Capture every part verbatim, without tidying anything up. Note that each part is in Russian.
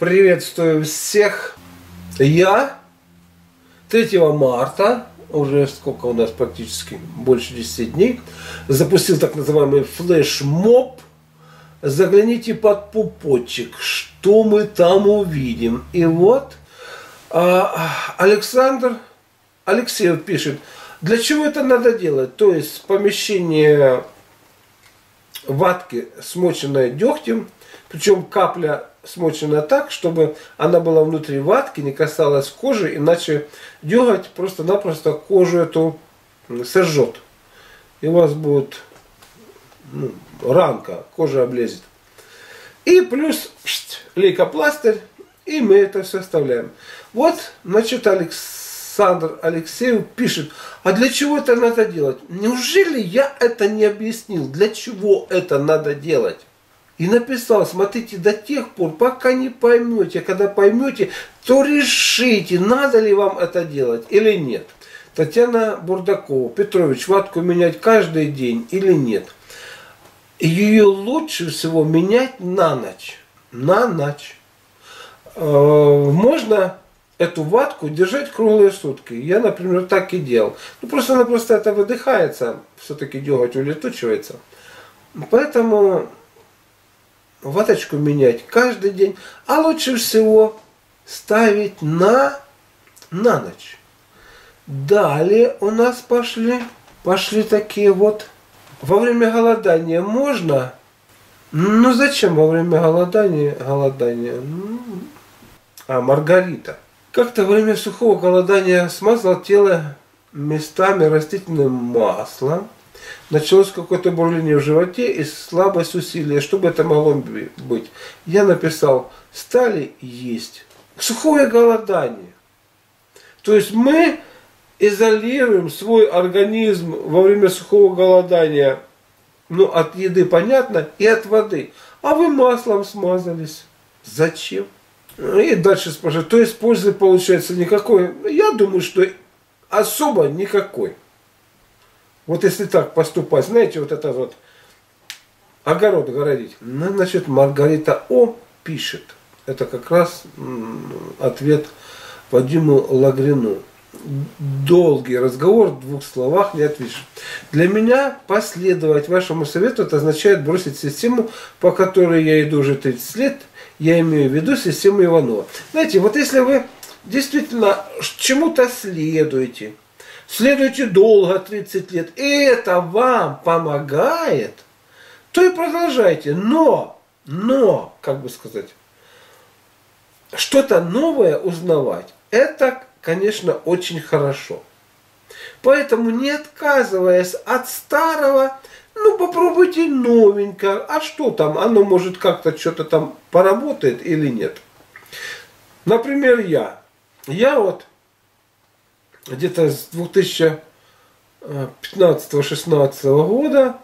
Приветствую всех. Я третьего марта, уже сколько у нас практически, больше десяти дней, запустил так называемый флешмоб. Загляните под пупочек, что мы там увидим. И вот Александр Алексеев пишет, для чего это надо делать? То есть помещение ватки, смоченной дегтем, причем капля смочена так, чтобы она была внутри ватки, не касалась кожи, иначе деготь просто-напросто кожу эту сожжет. И у вас будет ну, ранка, кожа облезет. И плюс лейкопластырь, и мы это все оставляем. Вот, значит, Александр Алексеев пишет, а для чего это надо делать? Неужели я это не объяснил? Для чего это надо делать? И написал, смотрите, до тех пор, пока не поймете, когда поймете, то решите, надо ли вам это делать или нет. Татьяна Бурдакова, Петрович, ватку менять каждый день или нет? Ее лучше всего менять на ночь. На ночь. Можно эту ватку держать круглые сутки. Я, например, так и делал. Ну, просто-напросто это выдыхается, все-таки деготь улетучивается. Поэтому ваточку менять каждый день, а лучше всего ставить на, на ночь. Далее у нас пошли, пошли такие вот. Во время голодания можно? Ну зачем во время голодания? голодания? А, Маргарита. Как-то во время сухого голодания смазал тело местами растительным маслом. Началось какое-то бурление в животе и слабость усилия. Что бы это могло быть? Я написал, стали есть. Сухое голодание. То есть мы изолируем свой организм во время сухого голодания. Ну, от еды понятно, и от воды. А вы маслом смазались. Зачем? И дальше спрашивают, то есть пользы получается никакой? Я думаю, что особо никакой. Вот если так поступать, знаете, вот это вот огород городить. Ну, значит, Маргарита О пишет. Это как раз ответ Вадиму Лагрину. Долгий разговор, в двух словах не отвечу. Для меня последовать вашему совету, это означает бросить систему, по которой я иду уже тридцать лет. Я имею в виду систему Иванова. Знаете, вот если вы действительно чему-то следуете, следуете долго, тридцать лет, и это вам помогает, то и продолжайте. Но, но, как бы сказать, что-то новое узнавать, это, конечно, очень хорошо. Поэтому, не отказываясь от старого, ну, попробуйте новенькое. А что там? Оно может как-то что-то там поработает или нет. Например, я. Я вот где-то с две тысячи пятнадцатого-шестнадцатого года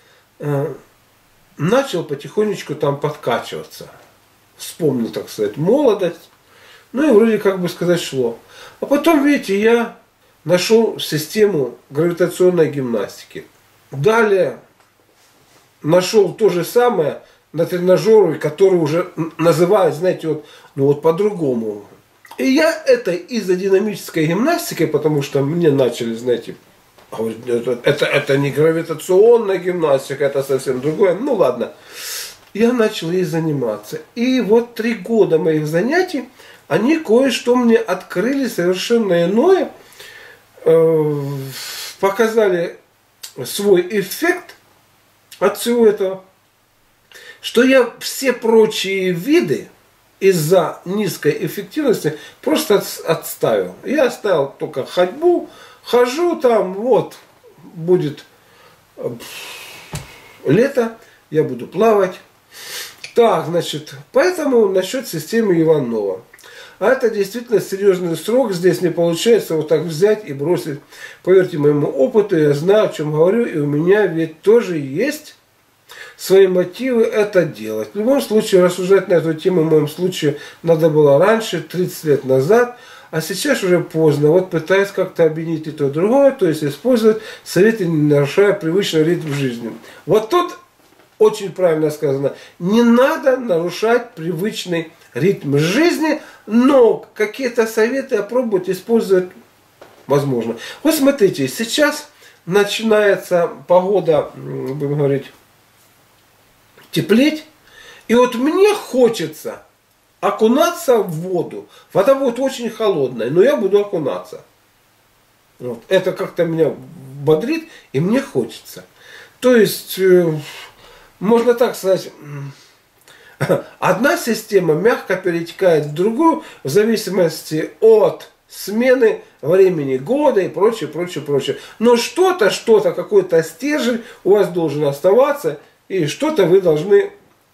начал потихонечку там подкачиваться. Вспомнил, так сказать, молодость. Ну и вроде, как бы сказать, шло. А потом, видите, я нашел систему гравитационной гимнастики. Далее нашел то же самое на тренажере, который уже называют, знаете, вот, ну вот по-другому. И я это из-за динамической гимнастики, потому что мне начали, знаете, говорить, это, это, это не гравитационная гимнастика, это совсем другое. Ну ладно. Я начал ей заниматься. И вот три года моих занятий, они кое-что мне открыли совершенно иное, э, показали свой эффект от всего этого, что я все прочие виды из-за низкой эффективности просто отставил. Я оставил только ходьбу, хожу там, вот, будет лето, я буду плавать. Так, значит, поэтому насчет системы Иванова. А это действительно серьезный срок, здесь не получается вот так взять и бросить. Поверьте моему опыту, я знаю, о чем говорю, и у меня ведь тоже есть свои мотивы это делать. В любом случае, рассуждать на эту тему в моем случае надо было раньше, тридцать лет назад, а сейчас уже поздно. Вот пытаюсь как-то объединить и то, и другое, то есть использовать советы, не нарушая привычный ритм жизни. Вот тут очень правильно сказано, не надо нарушать привычный ритм жизни, но какие-то советы опробовать использовать возможно. Вот смотрите, сейчас начинается погода, будем говорить, теплеть, и вот мне хочется окунаться в воду. Вода будет очень холодная, но я буду окунаться. Вот. Это как-то меня бодрит, и мне хочется. То есть, э, можно так сказать, одна система мягко перетекает в другую в зависимости от смены времени года и прочее, прочее, прочее. Но что-то, что-то, какой-то стержень у вас должен оставаться, и что-то вы должны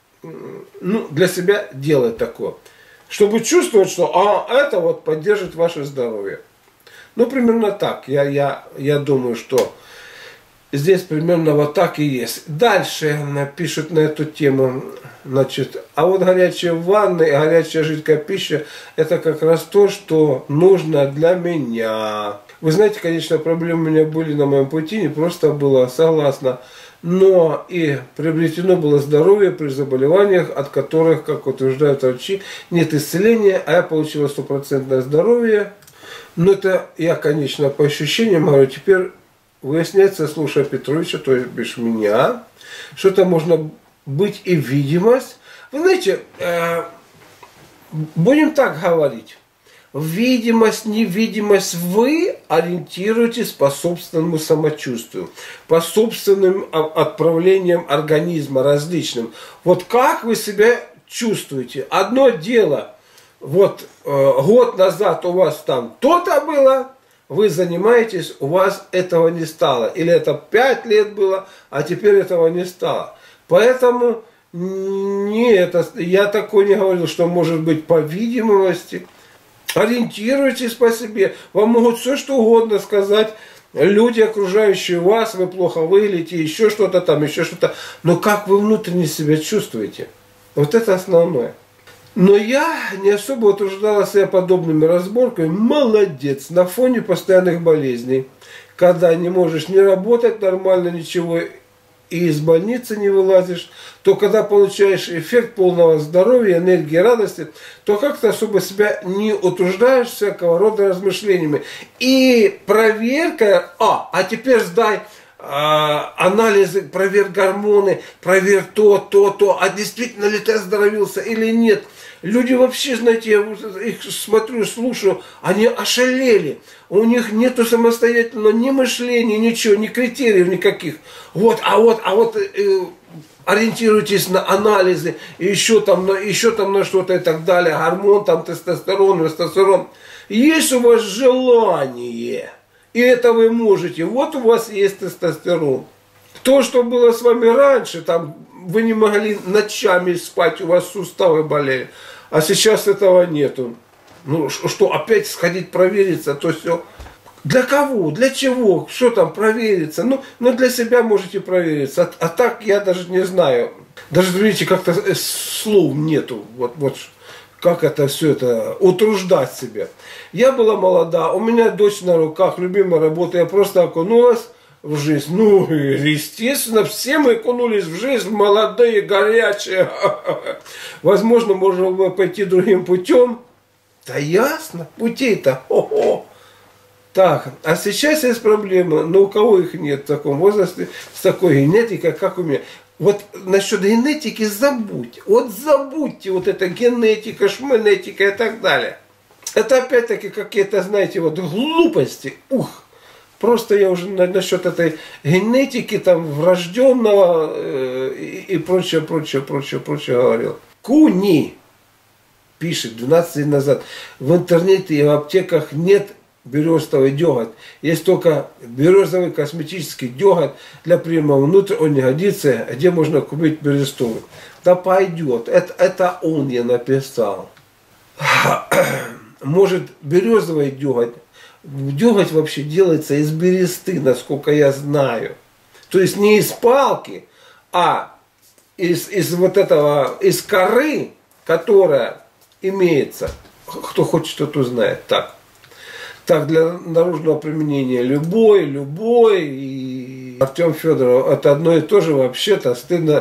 ну, для себя делать такое. Чтобы чувствовать, что а, это вот поддержит ваше здоровье. Ну, примерно так. Я, я, я думаю, что здесь примерно вот так и есть. Дальше пишут на эту тему. Значит, а вот горячие ванны, горячая жидкая пища, это как раз то, что нужно для меня. Вы знаете, конечно, проблемы у меня были на моем пути, не просто было, согласна. Но и приобретено было здоровье при заболеваниях, от которых, как утверждают врачи, нет исцеления, а я получила стопроцентное здоровье. Но это я, конечно, по ощущениям говорю, теперь выясняется, слушая Петровича, то есть бишь меня, что это можно быть и видимость. Вы знаете, э, будем так говорить. Видимость, невидимость, вы ориентируетесь по собственному самочувствию, по собственным отправлениям организма различным. Вот как вы себя чувствуете? Одно дело, вот э, год назад у вас там то-то было, вы занимаетесь, у вас этого не стало. Или это пять лет было, а теперь этого не стало. Поэтому не это, я такой не говорил, что может быть по видимости. Ориентируйтесь по себе. Вам могут все что угодно сказать. Люди, окружающие вас, вы плохо выглядите, еще что-то там, еще что-то. Но как вы внутренне себя чувствуете? Вот это основное. Но я не особо утруждала себя подобными разборками. Молодец. На фоне постоянных болезней. Когда не можешь не работать нормально, ничего, и из больницы не вылазишь, то когда получаешь эффект полного здоровья, энергии, радости, то как-то особо себя не утруждаешь всякого рода размышлениями. И проверка, а, а теперь сдай а, анализы, проверь гормоны, проверь то, то, то, а действительно ли ты оздоровился или нет. Люди вообще, знаете, я их смотрю, слушаю, они ошалели. У них нету самостоятельного ни мышления, ничего, ни критериев никаких. Вот, а вот, а вот э, ориентируйтесь на анализы, еще там, на, еще там на что-то и так далее. Гормон, там тестостерон, тестостерон. Есть у вас желание, и это вы можете. Вот у вас есть тестостерон. То, что было с вами раньше, там вы не могли ночами спать, у вас суставы болели. А сейчас этого нету. Ну что, опять сходить провериться, то все. Для кого? Для чего? Что там провериться? Ну, ну для себя можете провериться. А, а так я даже не знаю. Даже, видите, как-то слов нету. Вот, вот как это все это, утруждать себя. Я была молода, у меня дочь на руках, любимая работа, я просто окунулась в жизнь. Ну, естественно, все мы окунулись в жизнь, молодые, горячие. Возможно, можно было пойти другим путем. Да ясно, путей-то. О-о. Так, а сейчас есть проблема, но у кого их нет в таком возрасте, с такой генетикой, как у меня. Вот насчет генетики забудьте. Вот забудьте вот это генетика, шменетика и так далее. Это опять-таки какие-то, знаете, вот глупости. Ух. Просто я уже насчет этой генетики, там, врожденного э, и, и прочее, прочее, прочее, прочее говорил. Куни пишет двенадцать лет назад, в интернете и в аптеках нет березовый деготь. Есть только березовый косметический деготь для приема внутрь, он не годится, где можно купить берестовый. Да пойдет, это, это он я написал. Может березовый деготь. Деготь вообще делается из бересты, насколько я знаю. То есть не из палки, а из, из вот этого, из коры, которая имеется. Кто хочет, тот узнает. Так. Так, для наружного применения любой, любой. И Артем Федоров, это одно и то же вообще-то, стыдно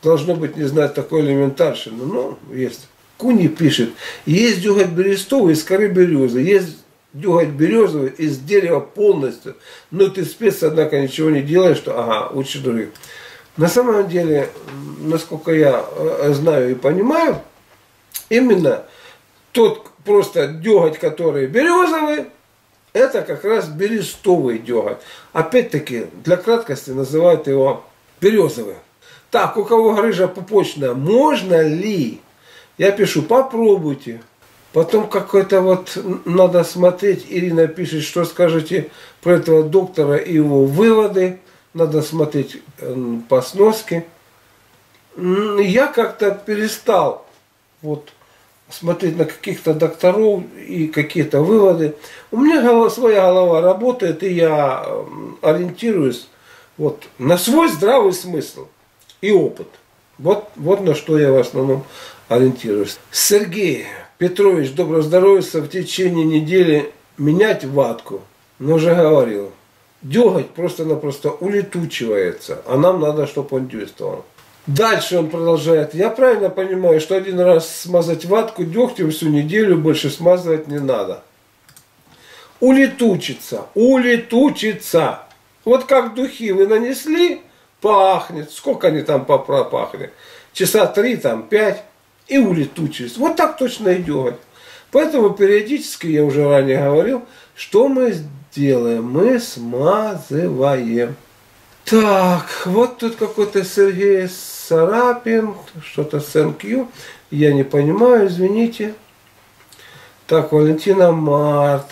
должно быть не знать такой элементарщины. Ну, есть. Куни пишет, есть деготь берестовый из коры березы, есть деготь березовый из дерева полностью, но ты спец, однако ничего не делаешь, что ага, учи других. На самом деле, насколько я знаю и понимаю, именно тот просто деготь, который березовый, это как раз берестовый деготь. Опять-таки, для краткости называют его березовый. Так, у кого грыжа пупочная, можно ли? Я пишу, попробуйте. Потом какой-то вот надо смотреть, Ирина пишет, что скажете про этого доктора и его выводы. Надо смотреть по сноске. Я как-то перестал вот смотреть на каких-то докторов и какие-то выводы. У меня своя голова работает, и я ориентируюсь вот на свой здравый смысл и опыт. Вот, вот на что я в основном ориентируюсь. Сергей Петрович, доброго здоровья, в течение недели менять ватку. Но уже говорил. Деготь просто-напросто улетучивается, а нам надо, чтобы он действовал. Дальше он продолжает. Я правильно понимаю, что один раз смазать ватку дегтем всю неделю больше смазывать не надо. Улетучится, улетучится. Вот как духи вы нанесли, пахнет. Сколько они там пропахли? Часа три, там, пять. И улетучится. Вот так точно и деготь. Поэтому периодически, я уже ранее говорил, что мы делаем? Мы смазываем. Так, вот тут какой-то Сергей Сарапин, что-то с эн кью, я не понимаю, извините. Так, Валентина Март.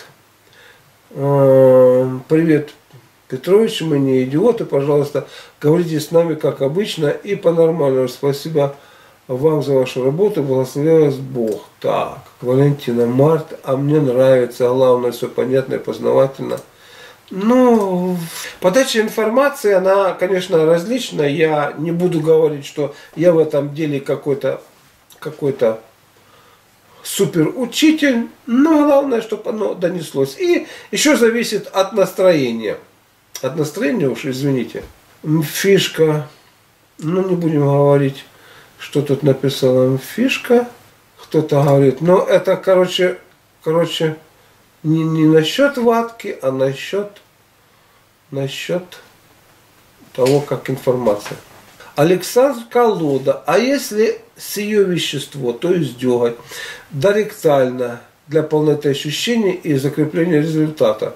Привет, Петрович, мы не идиоты, пожалуйста, говорите с нами как обычно и по-нормальному. Спасибо вам за вашу работу, благослови вас Бог. Так, Валентина Март, а мне нравится, главное, все понятно и познавательно. Ну, подача информации, она, конечно, различная. Я не буду говорить, что я в этом деле какой-то какой-то суперучитель, но главное, чтобы оно донеслось. И еще зависит от настроения. От настроения уж, извините. Фишка, ну не будем говорить, что тут написала фишка. Кто-то говорит, но это, короче, короче, не, не насчет ватки, а насчет, насчет того, как информация. Александр Колода. А если сие вещество, то есть деготь, доректально для полноты ощущений и закрепления результата?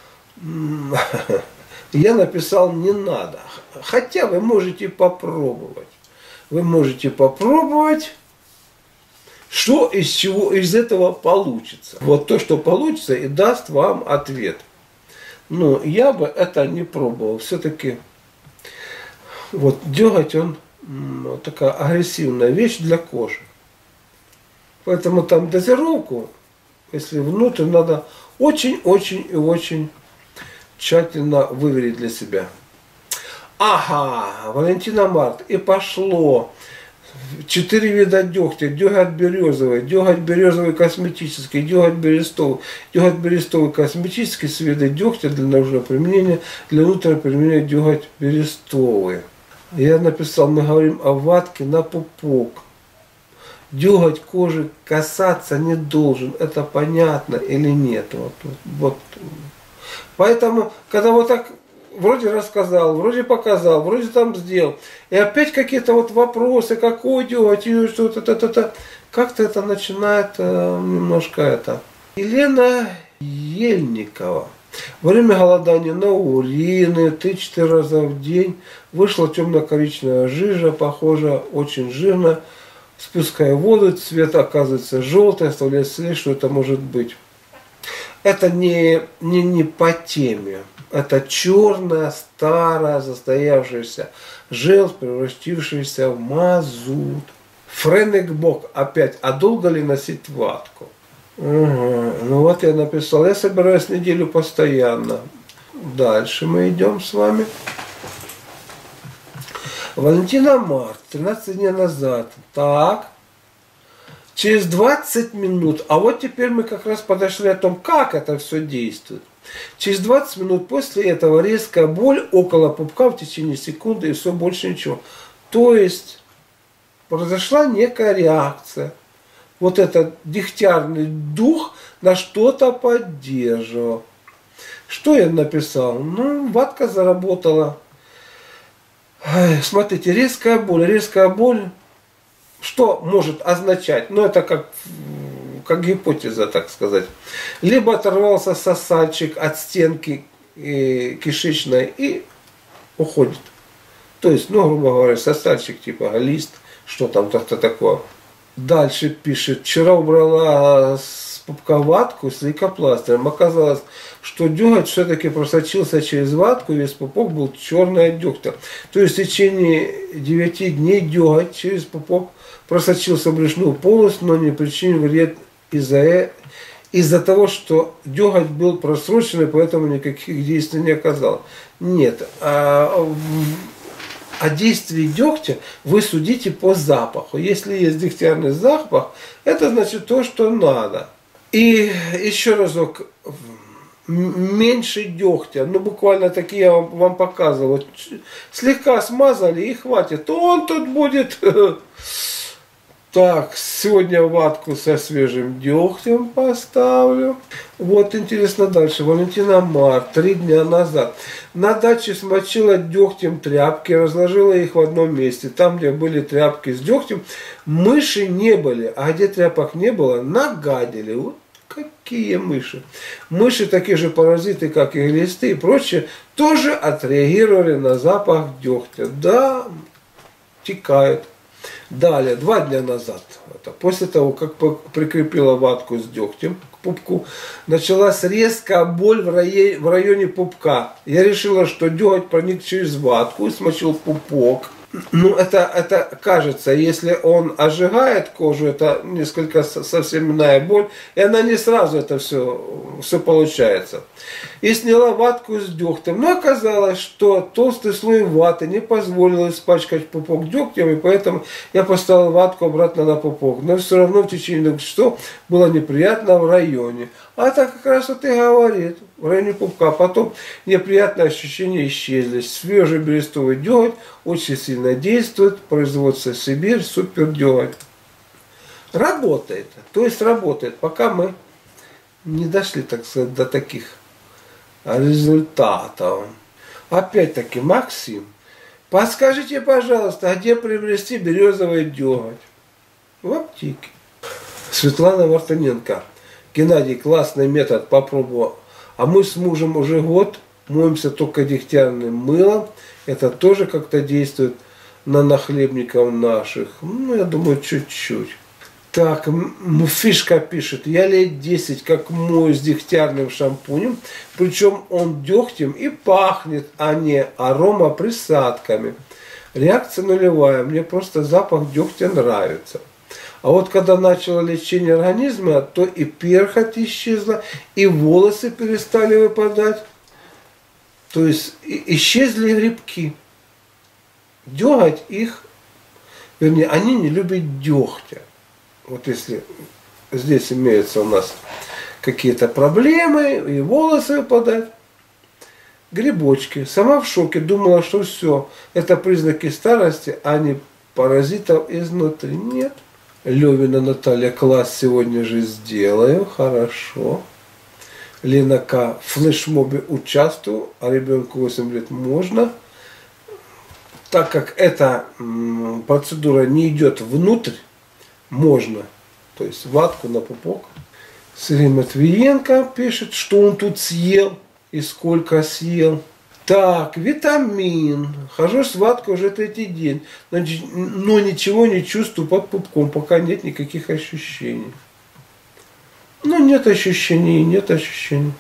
Я написал не надо. Хотя вы можете попробовать. Вы можете попробовать, что из чего из этого получится. Вот то, что получится, и даст вам ответ. Но я бы это не пробовал. Все-таки вот деготь, он вот такая агрессивная вещь для кожи. Поэтому там дозировку, если внутрь, надо очень-очень и очень тщательно выверить для себя. Ага, Валентина Март, и пошло. Четыре вида дегтя. Деготь березовый, деготь березовый косметический, деготь берестовый. Деготь берестовый косметический с вида дегтя для наружного применения, для внутреннего применения деготь берестовый. Я написал, мы говорим о ватке на пупок. Деготь кожи касаться не должен. Это понятно или нет? Вот, вот. Поэтому, когда вот так вроде рассказал, вроде показал, вроде там сделал, и опять какие-то вот вопросы, какой деготь, и что-то, то-то, как-то это начинает э, немножко это. Елена Ельникова. Во время голодания на урины три-четыре раза в день вышла темно-коричневая жижа, похоже, очень жирно. Спуская воду, цвет оказывается желтый, оставляет след, что это может быть. Это не, не, не по теме. Это черная, старая, застоявшаяся желчь, превратившаяся в мазут. Френекбок опять. А долго ли носить ватку? Угу. Ну вот я написал. Я собираюсь неделю постоянно. Дальше мы идем с вами. Валентина Март. тринадцать дней назад. Так. Через двадцать минут. А вот теперь мы как раз подошли о том, как это все действует. Через двадцать минут после этого резкая боль около пупка в течение секунды и все, больше ничего. То есть произошла некая реакция. Вот этот дегтярный дух на что-то поддерживал. Что я написал? Ну, ватка заработала. Ай, смотрите, резкая боль. Резкая боль, что может означать? Ну, это как, как гипотеза, так сказать. Либо оторвался сосальчик от стенки э, кишечной и уходит. То есть, ну, грубо говоря, сосальчик типа лист, что там то-то такое. Дальше пишет, вчера убрала с пупка ватку с лейкопластырем. Оказалось, что деготь все-таки просочился через ватку, и весь пупок был черный от дегтя. То есть в течение девяти дней деготь через пупок просочился в брюшную полость, но не причинил вред из-за из-за того, что деготь был просроченный, поэтому никаких действий не оказал. Нет. А О действии дегтя вы судите по запаху. Если есть дегтярный запах, это значит то, что надо. И еще разок, меньше дегтя, ну буквально такие я вам, вам показывал, вот, слегка смазали и хватит, то он тут будет. Так, сегодня ватку со свежим дегтем поставлю. Вот интересно дальше. Валентина Мар, три дня назад. На даче смочила дегтем тряпки, разложила их в одном месте. Там, где были тряпки с дегтем, мыши не были. А где тряпок не было, нагадили. Вот какие мыши. Мыши, такие же паразиты, как и глисты и прочее, тоже отреагировали на запах дегтя. Да, текают. Далее, два дня назад, это, после того, как прикрепила ватку с дегтем к пупку, началась резкая боль в районе, в районе пупка. Я решила, что деготь проник через ватку и смочил пупок. Ну, это, это кажется, если он ожигает кожу, это несколько совсем иная боль, и она не сразу это все, все получается. И сняла ватку с дегтем. Но оказалось, что толстый слой ваты не позволил испачкать пупок дегтем, и поэтому я поставил ватку обратно на пупок. Но все равно в течение двух часов было неприятно в районе. А так как раз вот и говорит, в районе пупка. Потом неприятные ощущения исчезли. Свежий берестовый деготь очень сильно действует. Производство Сибирь, супер деготь. Работает. То есть работает. Пока мы не дошли, так сказать, до таких результатов. Опять-таки, Максим, подскажите, пожалуйста, где приобрести березовый деготь? В аптеке. Светлана Мартыненко. Геннадий, классный метод, попробовал. А мы с мужем уже год моемся только дегтярным мылом. Это тоже как-то действует на нахлебников наших. Ну, я думаю, чуть-чуть. Так, Фишка пишет, я лет десять как мою с дегтярным шампунем, причем он дегтем и пахнет, а не аромаприсадками. Реакция нулевая, мне просто запах дегтя нравится. А вот когда начало лечение организма, то и перхоть исчезла, и волосы перестали выпадать. То есть исчезли грибки. Деготь их, вернее, они не любят дегтя. Вот если здесь имеются у нас какие-то проблемы, и волосы выпадают, грибочки. Сама в шоке, думала, что все, это признаки старости, а не паразитов изнутри. Нет. Левина Наталья, класс сегодня же сделаю, хорошо. Лена К. В флешмобе участвую, а ребенку восемь лет можно. Так как эта м, процедура не идет внутрь, можно. То есть ватку на пупок. Сергей Матвиенко пишет, что он тут съел и сколько съел. Так, витамин. Хожу с ваткой уже третий день, но, но ничего не чувствую под пупком, пока нет никаких ощущений. Ну, нет ощущений, нет ощущений.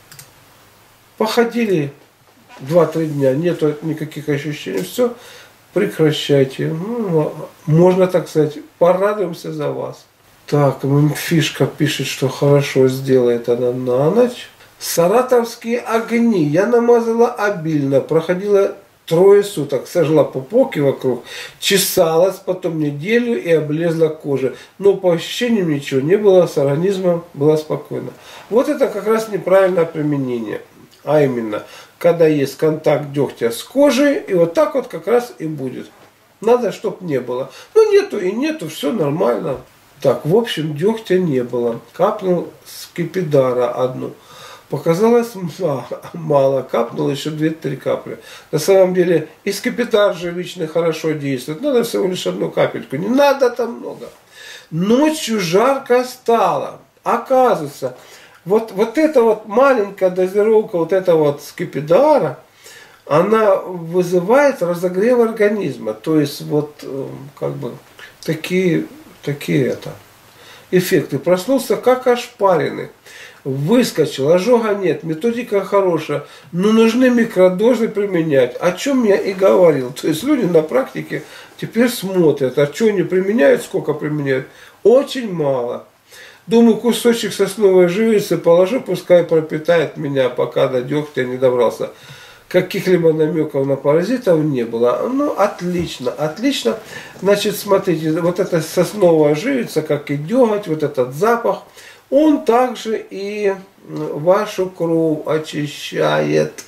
Походили два-три дня, нету никаких ощущений, все, прекращайте. Ну, можно, так сказать, порадуемся за вас. Так, Фишка пишет, что хорошо сделает она на ночь. Саратовские огни. Я намазала обильно, проходила трое суток, сожгла пупок и вокруг, чесалась потом неделю и облезла кожа. Но по ощущениям ничего не было, с организмом было спокойно. Вот это как раз неправильное применение. А именно, когда есть контакт дегтя с кожей, и вот так вот как раз и будет. Надо, чтобы не было. Ну, нету и нету, все нормально. Так, в общем, дегтя не было. Капнул скипидара одну. Показалось мало, мало. Капнул еще две-три капли. На самом деле, и скипидар живичный хорошо действует. Надо всего лишь одну капельку. Не надо там много. Ночью жарко стало. Оказывается, вот, вот эта вот маленькая дозировка вот этого вот скипидара, она вызывает разогрев организма. То есть вот как бы такие, такие это эффекты. Проснулся как ошпаренный. Выскочил, ожога нет, методика хорошая, но нужны микродозы применять. О чем я и говорил. То есть люди на практике теперь смотрят, а что они применяют, сколько применяют. Очень мало. Думаю, кусочек сосновой живицы положу, пускай пропитает меня, пока до дегтя не добрался. Каких-либо намеков на паразитов не было. Ну, отлично, отлично. Значит, смотрите, вот эта сосновая живица, как и деготь, вот этот запах, он также и вашу кровь очищает,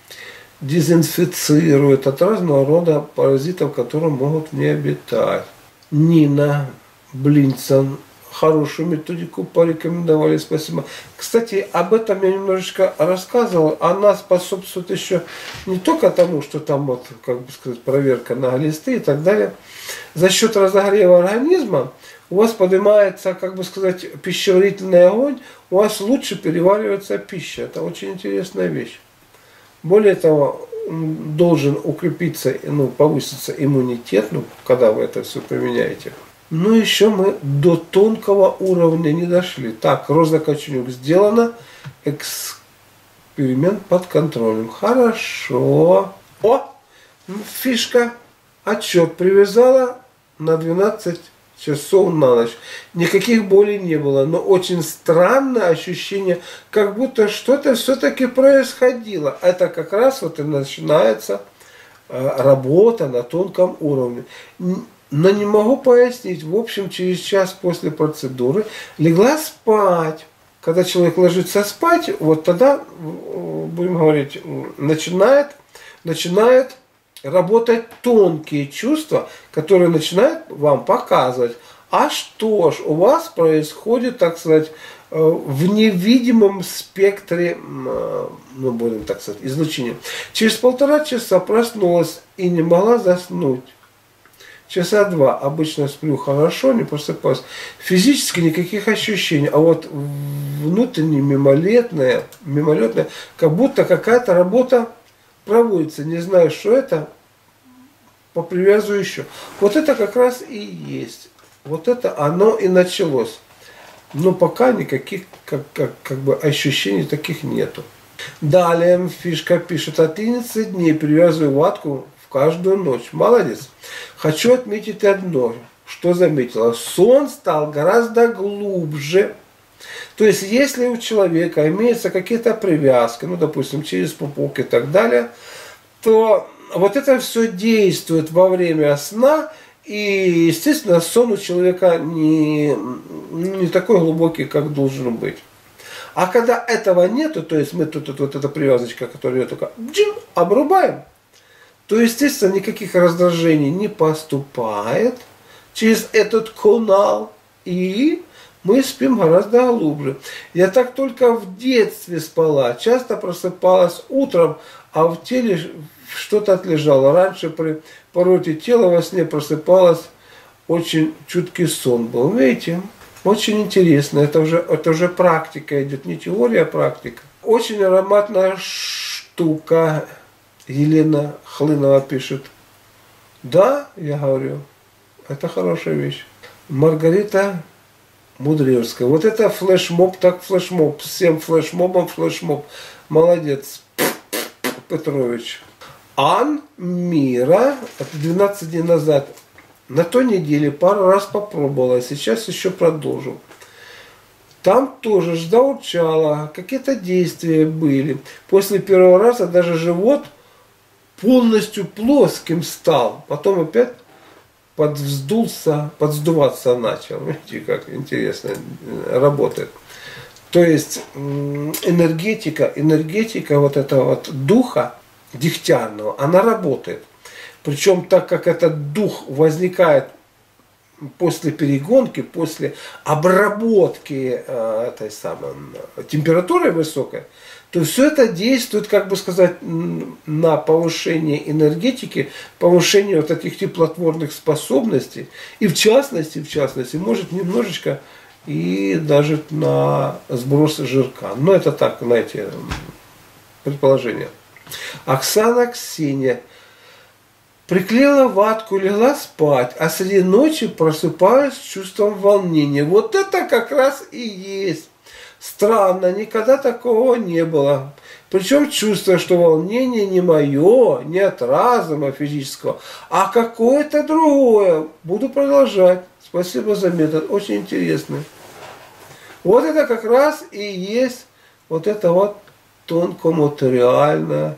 дезинфицирует от разного рода паразитов, которые могут в ней обитать. Нина Блинсон хорошую методику порекомендовали, спасибо. Кстати, об этом я немножечко рассказывал. Она способствует еще не только тому, что там вот, как бы сказать, проверка на глисты и так далее. За счет разогрева организма у вас поднимается, как бы сказать, пищеварительный огонь, у вас лучше переваривается пища. Это очень интересная вещь. Более того, должен укрепиться, ну, повыситься иммунитет, ну, когда вы это все применяете. Но еще мы до тонкого уровня не дошли. Так, Роза Коченюк, сделано. Эксперимент под контролем. Хорошо. О, фишка. Отчет привязала на двенадцать часов на ночь. Никаких болей не было. Но очень странное ощущение, как будто что-то все-таки происходило. Это как раз вот и начинается работа на тонком уровне. Но не могу пояснить. В общем, через час после процедуры легла спать. Когда человек ложится спать, вот тогда, будем говорить, начинает, начинает работать тонкие чувства, которые начинают вам показывать, а что ж у вас происходит, так сказать, в невидимом спектре, ну, будем так сказать, излучения. Через полтора часа проснулась и не могла заснуть. Часа два обычно сплю хорошо, не просыпаюсь. Физически никаких ощущений, а вот внутренне мимолетное, мимолетное, как будто какая-то работа проводится. Не знаю, что это, попривязываю еще. Вот это как раз и есть. Вот это оно и началось. Но пока никаких как, как, как бы ощущений таких нету. Далее фишка пишет, одиннадцать дней привязываю ватку каждую ночь. Молодец. Хочу отметить одно, что заметила. Сон стал гораздо глубже. То есть, если у человека имеются какие-то привязки, ну, допустим, через пупок и так далее, то вот это все действует во время сна, и, естественно, сон у человека не, не такой глубокий, как должен быть. А когда этого нету, то есть мы тут, тут вот эта привязочка, которую только джин, обрубаем, то, естественно, никаких раздражений не поступает через этот канал, и мы спим гораздо глубже. Я так только в детстве спала, часто просыпалась утром, а в теле что-то отлежало. Раньше при повороте тела во сне просыпалась, очень чуткий сон был. Видите, очень интересно, это уже, это уже практика идет, не теория, а практика. Очень ароматная штука. Елена Хлынова пишет. Да, я говорю, это хорошая вещь. Маргарита Мудревская. Вот это флешмоб, так флешмоб. Всем флешмобом флешмоб. Молодец, Петрович. Ан Мира, это двенадцать дней назад, на той неделе пару раз попробовала, сейчас еще продолжу. Там тоже заурчало, какие-то действия были. После первого раза даже живот полностью плоским стал, потом опять подвздулся, подсдуваться начал. Видите, как интересно работает. То есть энергетика, энергетика вот этого вот духа дегтярного, она работает. Причем так как этот дух возникает после перегонки, после обработки э, этой самой температуры высокой, то все это действует, как бы сказать, на повышение энергетики, повышение вот этих теплотворных способностей. И в частности, в частности, может немножечко и даже на сброс жирка. Но это так, знаете, предположение. Оксана Ксения. Приклеила ватку, легла спать, а среди ночи просыпаюсь с чувством волнения. Вот это как раз и есть. Странно, никогда такого не было. Причем чувство, что волнение не мое, не от разума физического, а какое-то другое. Буду продолжать. Спасибо за метод, очень интересный. Вот это как раз и есть вот это вот тонкоматериальное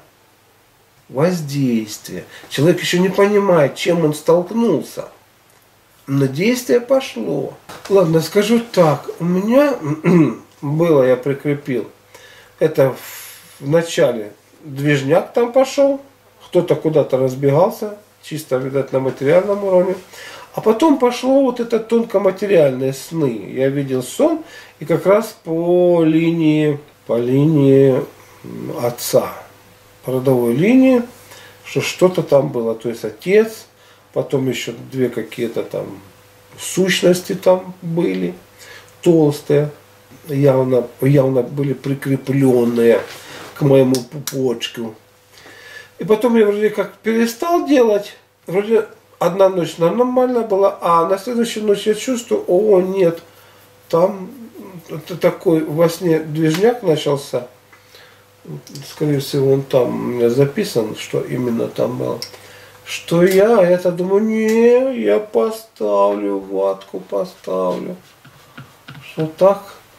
воздействие. Человек еще не понимает, чем он столкнулся. Но действие пошло. Ладно, скажу так. У меня было, я прикрепил, это в начале движняк там пошел. Кто-то куда-то разбегался. Чисто, видать, на материальном уровне. А потом пошло вот это тонкоматериальные сны. Я видел сон, и как раз по линии, по линии отца. По родовой линии, что что-то там было, то есть отец, потом еще две какие-то там сущности там были, толстые, явно, явно были прикрепленные к моему пупочку. И потом я вроде как перестал делать, вроде одна ночь нормально была, а на следующую ночь я чувствую, о нет, там такой во сне движняк начался. Скорее всего, он там у меня записан, что именно там было. Что я это думаю, не, я поставлю ватку, поставлю. Что так?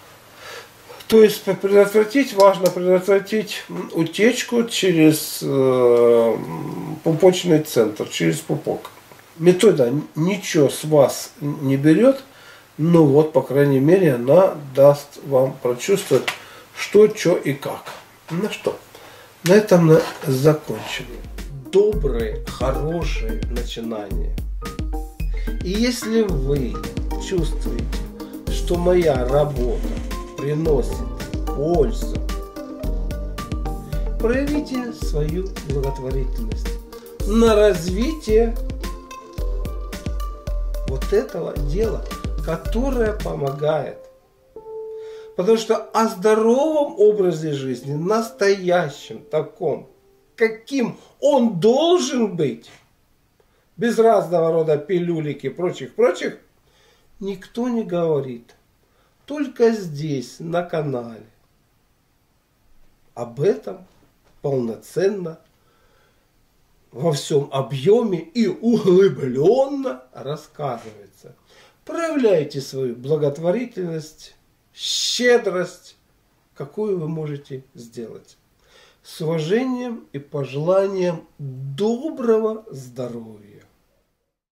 То есть предотвратить, важно предотвратить утечку через э, пупочный центр, через пупок. Метода ничего с вас не берет, но вот, по крайней мере, она даст вам прочувствовать, что, что и как. Ну что, на этом мы закончим. Добрые, хорошие начинания. И если вы чувствуете, что моя работа приносит пользу, проявите свою благотворительность на развитие вот этого дела, которое помогает. Потому что о здоровом образе жизни, настоящем таком, каким он должен быть, без разного рода пилюлики и прочих-прочих, никто не говорит. Только здесь, на канале. Об этом полноценно, во всем объеме и углубленно рассказывается. Проявляйте свою благотворительность, щедрость, какую вы можете сделать. С уважением и пожеланием доброго здоровья.